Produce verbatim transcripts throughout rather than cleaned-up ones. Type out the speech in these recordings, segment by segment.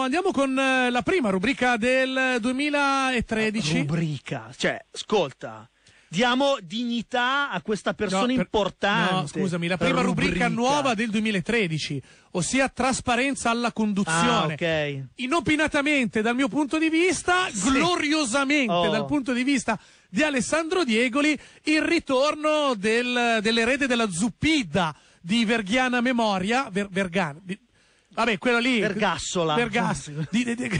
andiamo con eh, la prima rubrica del duemilatredici. Rubrica, cioè, ascolta, diamo dignità a questa persona No, per- importante. No, scusami, la prima rubrica, nuova del duemilatredici, ossia trasparenza alla conduzione. Ah, ok. Inopinatamente dal mio punto di vista, Sì. gloriosamente Oh. dal punto di vista di Alessandro Diegoli, il ritorno del, dell'erede della Zuppidda di Verghiana Memoria, Ver, Vergana, di, vabbè, quello lì. Vergassola. Vergassola. Di, di, di,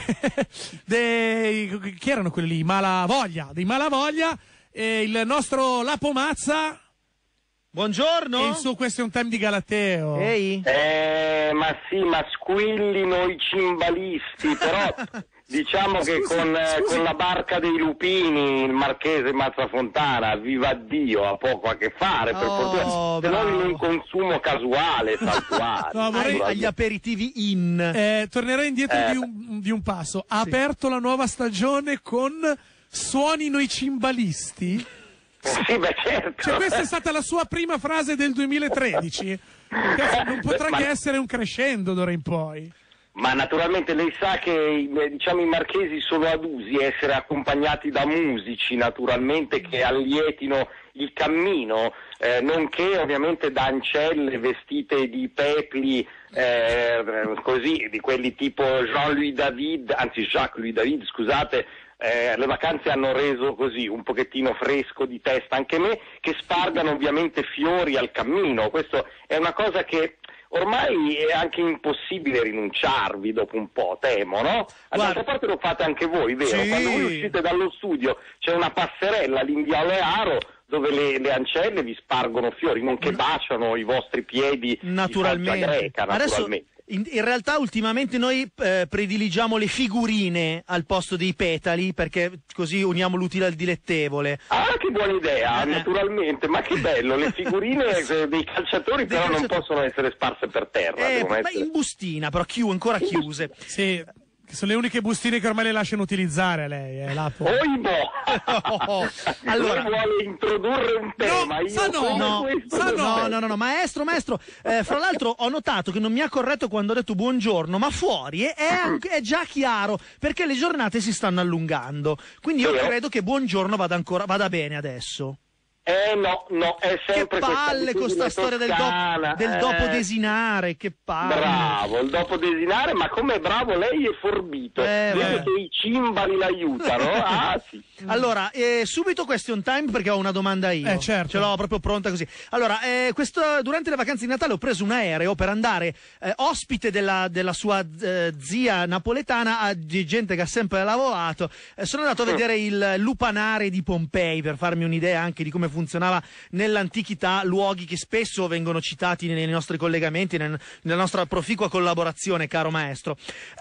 dei- chi erano quelli lì? Malavoglia, di Malavoglia, e il nostro Lapo Mazza Buongiorno. e il suo Question Time di Galateo. Ehi. Eh, ma sì, ma squillino i cimbalisti, però diciamo che Scusi, con, eh, scusi. con la barca dei lupini il marchese Mazzafontana, viva Dio, ha poco a che fare, per Oh, fortuna, se non in bravo. un consumo casuale, saltuario. No, vorrei- Agli, agli aperitivi in. Eh, tornerei indietro Eh. di, un, di un passo. Ha aperto la nuova stagione con Suonino i cimbalisti. Sì, beh, certo. Cioè, questa è stata la sua prima frase del duemilatredici. Cazzo, non potrà Ma- che essere un crescendo d'ora in poi. Ma naturalmente lei sa che eh, diciamo, i marchesi sono adusi a essere accompagnati da musici, naturalmente, che allietino il cammino, eh, nonché ovviamente da ancelle vestite di pepli, eh, così, di quelli tipo Jean-Louis David, anzi Jacques-Louis David, scusate. Eh, le vacanze hanno reso così un pochettino fresco di testa anche me, che spargano ovviamente fiori al cammino. Questo è una cosa che ormai è anche impossibile rinunciarvi dopo un po', temo, no? D'altra parte lo fate anche voi, vero? Sì. Quando voi uscite dallo studio c'è una passerella lì in Viale Aro dove le, le ancelle vi spargono fiori, non che baciano i vostri piedi Naturalmente. di faccia greca, Adesso naturalmente. in, in realtà ultimamente noi eh, prediligiamo le figurine al posto dei petali, perché così uniamo l'utile al dilettevole. Ah, che buona idea, Eh. naturalmente, ma che bello, le figurine eh, dei calciatori Dei però non calciatori. possono essere sparse per terra. Eh, devono ma essere- in bustina, però chiu- ancora chiuse. Sì, che sono le uniche bustine che ormai le lasciano utilizzare lei, eh, Lapo. Oibo! Oh, allora- Lei vuole introdurre un tema, io sa no, come No, questo sa non no, no, so. no, no, no, maestro, maestro, eh, fra l'altro ho notato che non mi ha corretto quando ho detto buongiorno, ma fuori è, è anche- è già chiaro, perché le giornate si stanno allungando, quindi io Sì. credo che buongiorno vada ancora, vada bene adesso. Eh no, no, è Che sempre palle con sta questa storia del, toscana, dopo, del eh. dopo desinare, che palle. Bravo, il dopo desinare, ma come bravo lei è forbito. Eh, Vede beh. che i cimbali l'aiutano. Ah, sì. Allora, eh, subito question time perché ho una domanda io. Eh, certo. Ce l'ho proprio pronta così. Allora, eh, questo, durante le vacanze di Natale ho preso un aereo per andare eh, ospite della, della sua eh, zia napoletana, a, di gente che ha sempre lavorato. Eh, sono andato a vedere il lupanare di Pompei per farmi un'idea anche di come funzionava nell'antichità, luoghi che spesso vengono citati nei nostri collegamenti, nel- nella nostra proficua collaborazione, caro maestro.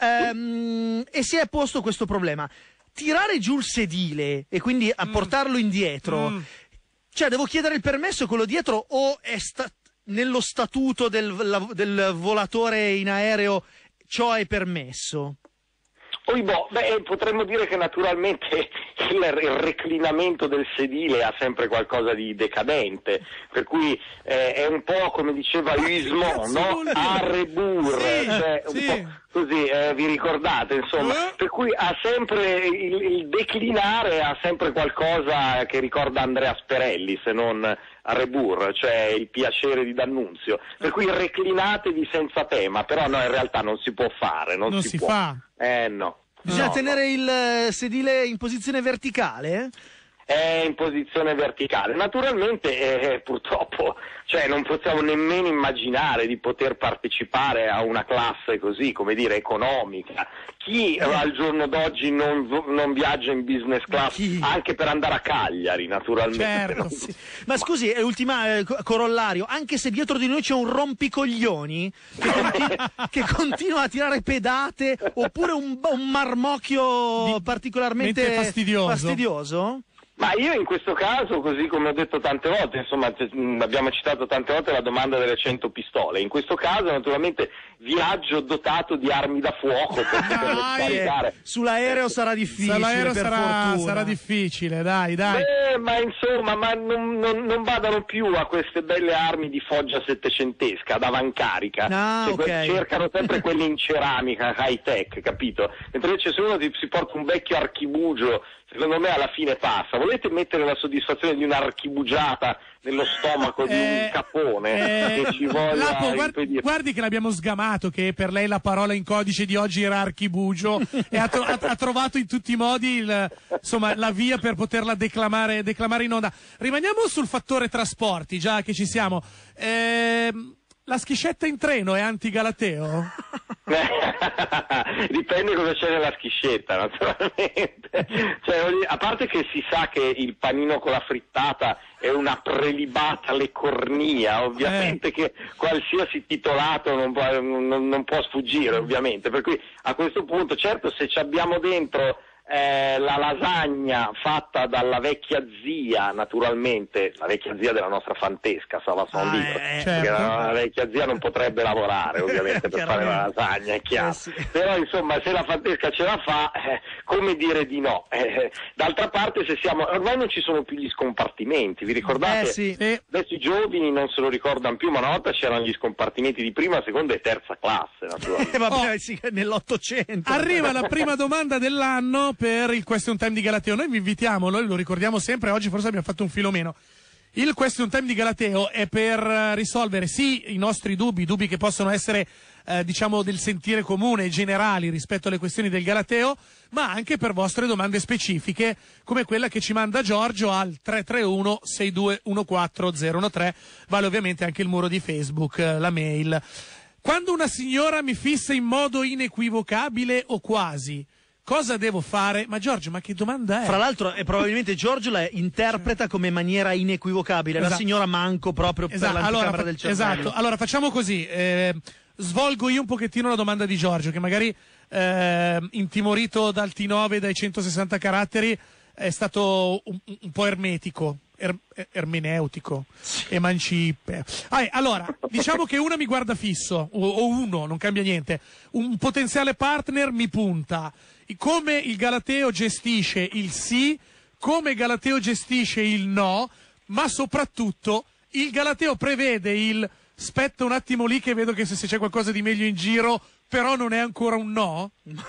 Ehm, e si è posto questo problema. Tirare giù il sedile e quindi a portarlo indietro, Mm. cioè devo chiedere il permesso quello dietro o è sta- nello statuto del, la- del volatore in aereo ciò è permesso? Oibo, beh, potremmo dire che naturalmente il, il reclinamento del sedile ha sempre qualcosa di decadente, per cui eh, è un po' come diceva Huismont, cazzo no? vuol dire? A rebours, Sì, cioè, un sì. po' così, eh, vi ricordate, insomma, Eh? per cui ha sempre il, il declinare ha sempre qualcosa che ricorda Andrea Sperelli, se non a rebours, cioè il piacere di D'Annunzio, per cui reclinatevi senza tema, però no, in realtà non si può fare, non, Non si, si può. fa. Eh no. Bisogna No, tenere il eh, sedile in posizione verticale? è in posizione verticale. Naturalmente eh, purtroppo cioè, non possiamo nemmeno immaginare di poter partecipare a una classe così, come dire, economica. Chi eh, al giorno d'oggi non, non viaggia in business class Chi? anche per andare a Cagliari, naturalmente? Certo, non- sì. Ma scusi, è ultima eh, co- corollario, anche se dietro di noi c'è un rompicoglioni che, conti- che continua a tirare pedate, oppure un, un marmocchio Di- particolarmente mente fastidioso. fastidioso? Ma io in questo caso, così come ho detto tante volte, insomma abbiamo citato tante volte la domanda delle cento pistole, in questo caso naturalmente viaggio dotato di armi da fuoco per poterle scaricare. Sull'aereo sarà difficile, Sull'aereo per sarà, fortuna. sarà difficile, dai, dai. Beh, ma insomma, ma non, non, non vadano più a queste belle armi di foggia settecentesca, ad avancarica, Ah, Cioè, ok. cercano sempre quelli in ceramica, high tech, capito? Mentre invece se uno si, si porta un vecchio archibugio, secondo me alla fine passa. Volete mettere la soddisfazione di un'archibugiata nello stomaco di Eh, un capone eh, che ci voglia Lapo, guardi, impedire? guardi che l'abbiamo sgamato, che per lei la parola in codice di oggi era archibugio e ha, tro- ha- ha trovato in tutti i modi il, insomma, la via per poterla declamare, declamare in onda. Rimaniamo sul fattore trasporti, già che ci siamo. Ehm, la schiscetta in treno è anti-galateo? Dipende cosa c'è nella schiscetta, naturalmente. Cioè, a parte che si sa che il panino con la frittata è una prelibata leccornia, ovviamente, Eh. che qualsiasi titolato non può, non, non può sfuggire, ovviamente. Per cui a questo punto, certo, se ci abbiamo dentro eh, la lasagna fatta dalla vecchia zia, naturalmente, la vecchia zia della nostra Fantesca, Sava Son Ah, Libro, eh, perché certo. la, la vecchia zia non potrebbe lavorare, ovviamente, per fare la lasagna, è chiaro. Eh, sì. Però insomma, se la Fantesca ce la fa, eh, come dire di no? Eh, d'altra parte, se siamo, ormai non ci sono più gli scompartimenti, vi ricordate? Eh, sì. Sì. Adesso i giovani non se lo ricordano più, ma una volta c'erano gli scompartimenti di prima, seconda e terza classe, naturalmente. Eh, vabbè, Oh. sì, nell'Ottocento. Arriva la prima domanda dell'anno per il Question Time di Galateo. Noi vi invitiamo, noi lo ricordiamo sempre, oggi forse abbiamo fatto un filo meno. Il Question Time di Galateo è per eh, risolvere sì i nostri dubbi, dubbi che possono essere eh, diciamo del sentire comune, generali rispetto alle questioni del Galateo, ma anche per vostre domande specifiche, come quella che ci manda Giorgio al tre tre uno sei due uno quattro zero uno tre, vale ovviamente anche il muro di Facebook, eh, la mail. Quando una signora mi fissa in modo inequivocabile o quasi, cosa devo fare? Ma Giorgio, ma che domanda è? Fra l'altro, eh, probabilmente Giorgio la interpreta come maniera inequivocabile. La Esatto. signora manco proprio Esatto, per l'anticamera allora, fa- del cervello. esatto. Allora facciamo così, eh, svolgo io un pochettino la domanda di Giorgio, che magari eh, intimorito dal T nove, dai centosessanta caratteri, è stato un, un po' ermetico, er- ermeneutico, emancipe. Ah, allora, diciamo che una mi guarda fisso, o, o uno, non cambia niente. Un potenziale partner mi punta. Come il Galateo gestisce il sì, come Galateo gestisce il no, ma soprattutto il Galateo prevede il aspetta un attimo lì che vedo che se, se c'è qualcosa di meglio in giro, però non è ancora un no.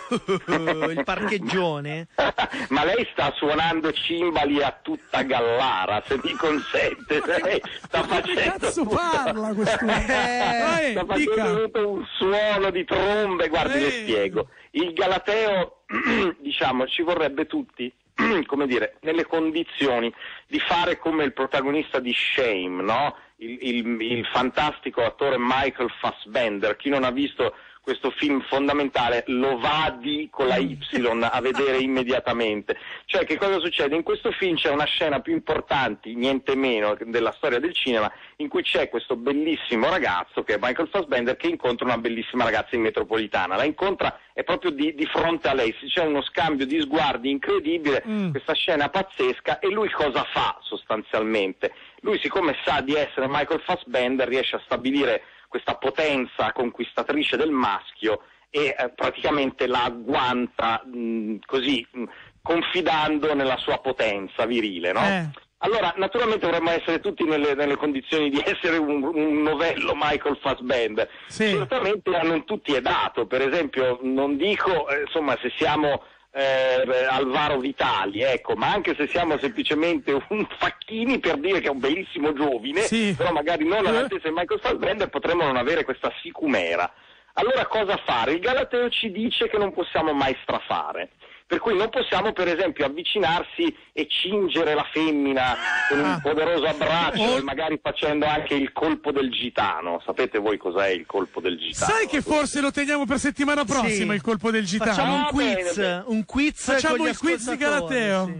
Il parcheggione. Ma lei sta suonando cimbali a tutta Gallara, se mi consente. Lei sta Ma che facendo cazzo tutto- parla quest'uomo? Eh, sta dica. facendo tutto un suono di trombe. Guardi, le Eh. spiego. Il Galateo, diciamo, ci vorrebbe tutti, come dire, nelle condizioni di fare come il protagonista di Shame, no? Il, il, il fantastico attore Michael Fassbender. Chi non ha visto questo film fondamentale lo vadi con la Y a vedere immediatamente. Cioè, che cosa succede? In questo film c'è una scena più importante, niente meno, della storia del cinema, in cui c'è questo bellissimo ragazzo, che è Michael Fassbender, che incontra una bellissima ragazza in metropolitana. La incontra è proprio di, di fronte a lei, c'è uno scambio di sguardi incredibile, Mm. questa scena pazzesca, e lui cosa fa sostanzialmente? Lui, siccome sa di essere Michael Fassbender, riesce a stabilire questa potenza conquistatrice del maschio e eh, praticamente la agguanta mh, così, mh, confidando nella sua potenza virile, no? Eh. Allora, naturalmente dovremmo essere tutti nelle, nelle condizioni di essere un, un novello Michael Fassbender. Sì. Certamente a non tutti è dato, per esempio, non dico, eh, insomma, se siamo eh, Alvaro Vitali, ecco, ma anche se siamo semplicemente un Facchini, per dire che è un bellissimo giovine, Sì. però magari non Eh. all'altezza di Michael Fassbender, potremmo non avere questa sicumera. Allora cosa fare? Il Galateo ci dice che non possiamo mai strafare. Per cui non possiamo, per esempio, avvicinarsi e cingere la femmina con un Ah. poderoso abbraccio, O- e magari facendo anche il colpo del gitano. Sapete voi cos'è il colpo del gitano? Sai che forse lo teniamo per settimana prossima Sì. il colpo del gitano? Facciamo un Ah, bene, quiz, bene. un quiz Facciamo con gli il quiz di ascoltatori, Galateo. sì.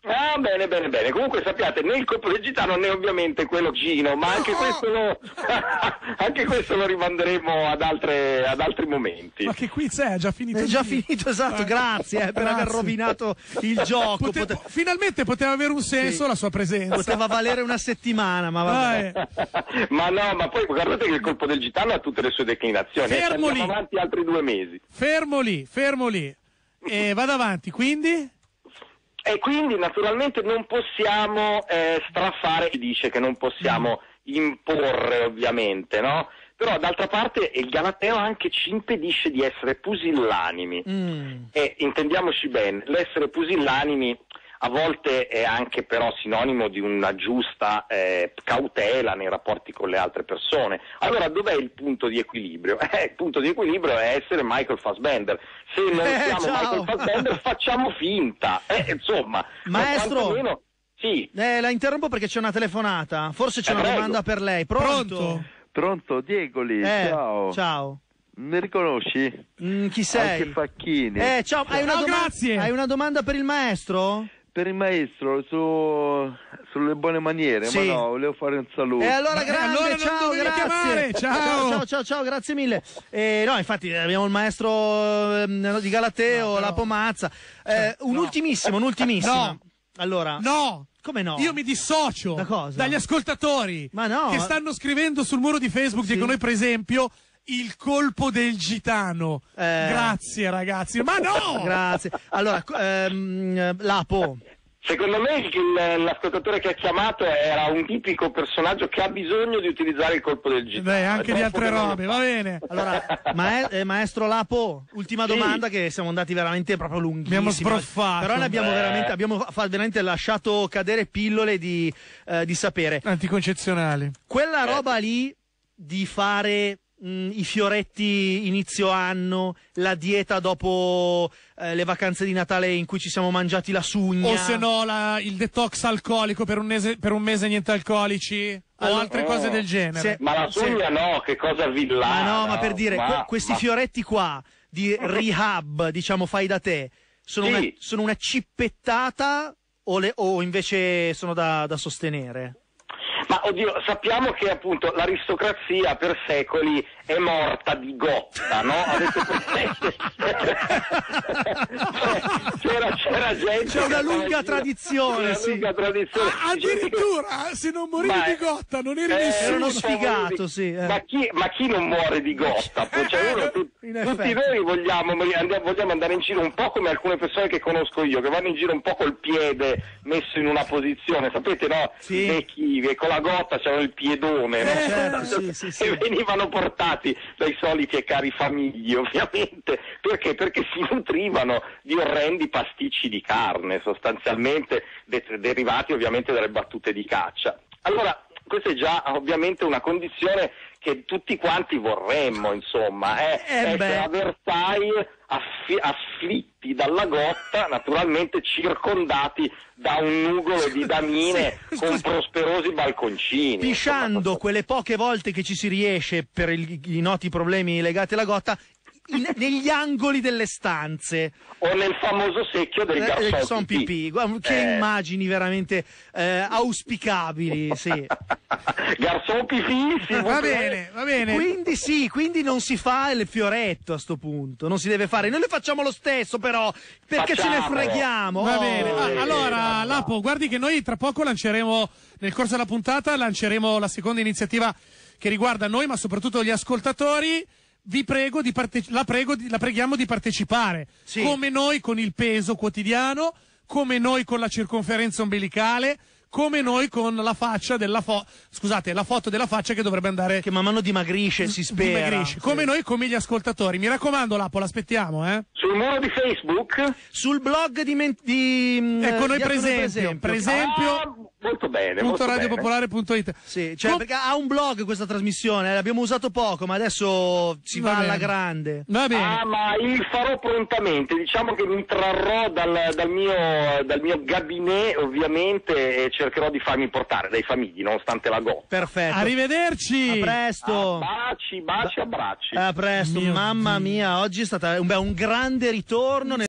Ah, bene, bene, bene. Comunque sappiate, né il colpo del gitano né ovviamente quello Gino, ma anche questo lo, anche questo lo rimanderemo ad, altre, ad altri momenti. Ma che quiz è? È già finito? È già finito, esatto, grazie eh, per Grazie. aver rovinato il gioco. Pote- Pote- Finalmente poteva avere un senso Sì. la sua presenza. Poteva valere una settimana, ma vabbè. Vai. Ma no, ma poi guardate che il colpo del gitano ha tutte le sue declinazioni. e Fermo andiamo lì. avanti altri due mesi. Fermo lì, fermo lì. E vado avanti, quindi? E quindi naturalmente non possiamo eh, strafare, chi dice che non possiamo imporre ovviamente, no? Però d'altra parte il Galateo anche ci impedisce di essere pusillanimi. Mm. E intendiamoci bene, l'essere pusillanimi a volte è anche però sinonimo di una giusta eh, cautela nei rapporti con le altre persone. Allora dov'è il punto di equilibrio? Eh, il punto di equilibrio è essere Michael Fassbender. Se non Eh, siamo ciao. Michael Fassbender facciamo finta, eh, insomma. Maestro. quantomeno- Sì, Eh, la interrompo perché c'è una telefonata. Forse c'è Eh, una prego. domanda per lei. Pronto? Pronto? Pronto, Diegoli, Eh, ciao. ciao. Mi riconosci? Mm, chi sei? Anche Facchini. Eh, ciao, hai una, Ciao, doma- grazie. hai una domanda per il maestro? Per il maestro, su... sulle buone maniere, Sì. ma no, volevo fare un saluto. E allora Eh, grande, allora non ciao, dovevi grazie. chiamare, ciao. ciao, ciao, ciao, ciao, grazie mille. Eh, no, infatti abbiamo il maestro ehm, di Galateo, No, però- la Pomazza. Eh, un no. ultimissimo, un ultimissimo. No. Allora, No! come no? Io mi dissocio Da cosa? dagli ascoltatori Ma no, che ma- stanno scrivendo sul muro di Facebook, Sì. dicono noi per esempio il colpo del gitano. Eh. Grazie ragazzi, ma no! Grazie. Allora, co- ehm, Lapo. secondo me il- l'ascoltatore che ha chiamato era un tipico personaggio che ha bisogno di utilizzare il colpo del gitano. Beh, anche È di troppo altre che non lo robe, fa. va bene. Allora, mae- eh, maestro Lapo, ultima Sì. domanda che siamo andati veramente proprio lunghissimi. Abbiamo sbroffato. Però ne abbiamo Eh. veramente, abbiamo fa- veramente lasciato cadere pillole di, eh, di sapere. Anticoncezionali. Quella Eh. roba lì di fare mh, i fioretti inizio anno, la dieta dopo eh, le vacanze di Natale in cui ci siamo mangiati la sugna. O se no la- il detox alcolico per un mese, per un mese niente alcolici. O Allora- altre cose del genere. Se- Ma la sugna no, che cosa villana. Ma no, ma per dire, Ma- que- questi ma- fioretti qua di rehab, diciamo fai da te, sono, Sì. una, sono una cippettata o, le- o invece sono da, da sostenere? Ma oddio, sappiamo che appunto l'aristocrazia per secoli è morta di gotta, no? Avete presente? c'era, c'era gente. C'è una che lunga aveva- tradizione, Una sì. lunga tradizione. Ah, addirittura, se non morivi Ma- di gotta, non eri Eh, nessuno. Era uno non so, sfigato, voglio sì, eh. Ma, chi, ma chi non muore di gotta? Cioè, uno, tu- In tutti effetti. noi vogliamo, andiamo- vogliamo andare in giro un po' come alcune persone che conosco io, che vanno in giro un po' col piede messo in una posizione, sapete, no? Sì. I vecchi che con la gotta c'erano il piedone, no? Eh, certo, sì, sì, sì. E venivano portati dai soliti e cari famigli, ovviamente. Perché? Perché si nutrivano di orrendi pasticci di carne, sostanzialmente de- derivati ovviamente dalle battute di caccia. Allora, questa è già ovviamente una condizione che tutti quanti vorremmo, insomma, eh, Eh, essere beh. a Versailles affi- afflitti dalla gotta, naturalmente circondati da un nugolo di damine Sì, con scusi. prosperosi balconcini. Pisciando insomma. quelle poche volte che ci si riesce per il- i noti problemi legati alla gotta in- negli angoli delle stanze. O nel famoso secchio del Eh, garçon son pipì. pipì. Guarda, che Eh. immagini veramente eh, auspicabili, sì. Garçon pipì, sì, Va bene, va bene. Quindi sì, quindi non si fa il fioretto a sto punto, non si deve fare. Noi le facciamo lo stesso però, perché ce ne Facciamolo. freghiamo. Va Oh. bene, Ah, eh, allora no. Lapo, guardi che noi tra poco lanceremo, nel corso della puntata, lanceremo la seconda iniziativa che riguarda noi, ma soprattutto gli ascoltatori. Vi prego di parte- la, prego di- la preghiamo di partecipare, Sì. come noi con il peso quotidiano, come noi con la circonferenza ombelicale, come noi con la faccia della fo- scusate, la foto della faccia che dovrebbe andare Che man mano dimagrisce, si spera. dimagrisce. Come Sì. noi, come gli ascoltatori. Mi raccomando, Lapo, l'aspettiamo, eh? Sul muro di Facebook? Sul blog di, men- di mm, Ecco, noi di per Ecco Noi esempio, per esempio, Ah, molto bene, punto molto bene. radiopopolare punto it. Sì, cioè, Com- perché ha un blog questa trasmissione, eh, l'abbiamo usato poco, ma adesso si Va va, alla bene. grande. Va bene. Ah, ma il farò prontamente, diciamo che mi trarrò dal, dal mio, dal mio gabinetto ovviamente e cercherò di farmi portare dai famigli, nonostante la gotta. Perfetto. Arrivederci. A presto. Baci, baci, abbracci. A presto, Mio mamma Dio. mia, oggi è stato un, beh, un grande ritorno.